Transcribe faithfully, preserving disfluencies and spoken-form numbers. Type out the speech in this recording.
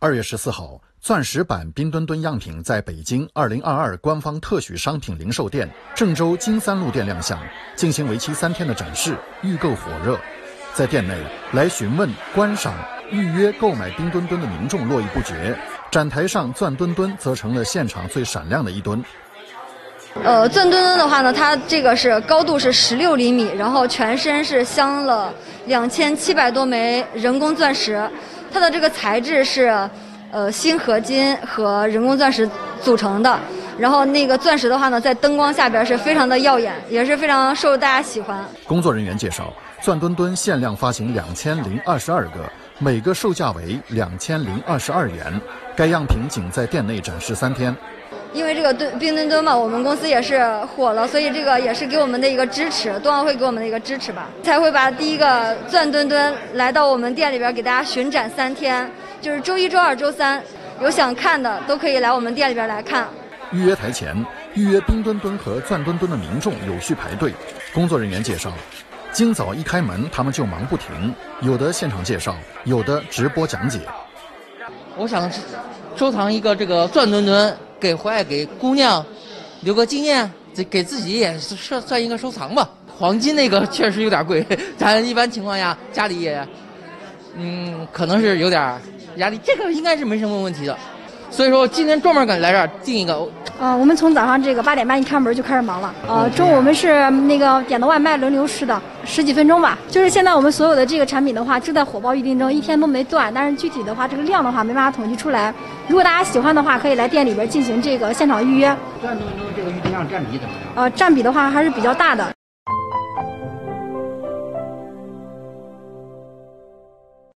二月十四号，钻石版冰墩墩样品在北京二零二二官方特许商品零售店郑州金三路店亮相，进行为期三天的展示，预购火热。在店内，来询问、观赏、预约购买冰墩墩的民众络绎不绝，展台上钻墩墩则成了现场最闪亮的一墩。 呃，钻墩墩的话呢，它这个是高度是十六厘米，然后全身是镶了两千七百多枚人工钻石，它的这个材质是呃锌合金和人工钻石组成的。然后那个钻石的话呢，在灯光下边是非常的耀眼，也是非常受大家喜欢。 工作人员介绍，钻墩墩限量发行两千零二十二个，每个售价为两千零二十二元。该样品仅在店内展示三天。 因为这个墩冰墩墩嘛，我们公司也是火了，所以这个也是给我们的一个支持，冬奥会给我们的一个支持吧，才会把第一个钻墩墩来到我们店里边给大家巡展三天，就是周一、周二、周三，有想看的都可以来我们店里边来看。 预约台前，预约冰墩墩和钻墩墩的民众有序排队。工作人员介绍，今早一开门，他们就忙不停，有的现场介绍，有的直播讲解。 我想收藏一个这个钻墩墩，给回来给姑娘留个纪念，给自己也算算一个收藏吧。黄金那个确实有点贵，咱一般情况下家里也，嗯，可能是有点压力。这个应该是没什么问题的，所以说今天专门赶来这儿订一个。 呃，我们从早上这个八点半一开门就开始忙了。呃，中午我们是那个点的外卖，轮流吃的，十几分钟吧。就是现在我们所有的这个产品的话，正在火爆预订中，一天都没断。但是具体的话，这个量的话没办法统计出来。如果大家喜欢的话，可以来店里边进行这个现场预约。 钻墩墩这个预订量占比怎么样？ 呃，占比的话还是比较大的。